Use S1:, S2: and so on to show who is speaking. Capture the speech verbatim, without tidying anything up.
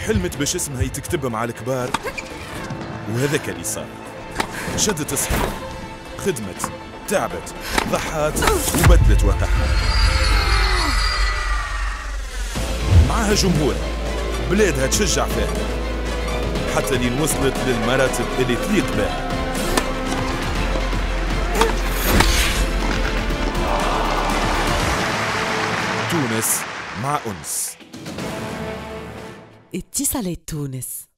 S1: حلمت باش اسمها يتكتب مع الكبار، وهذاك اللي صار. شدت صحيح، خدمت، تعبت، ضحات وبدلت واقعها. معاها جمهورها، بلادها تشجع فيها، حتى لين وصلت للمراتب اللي تليق بها. تونس مع أنس.
S2: اتصالات تونس.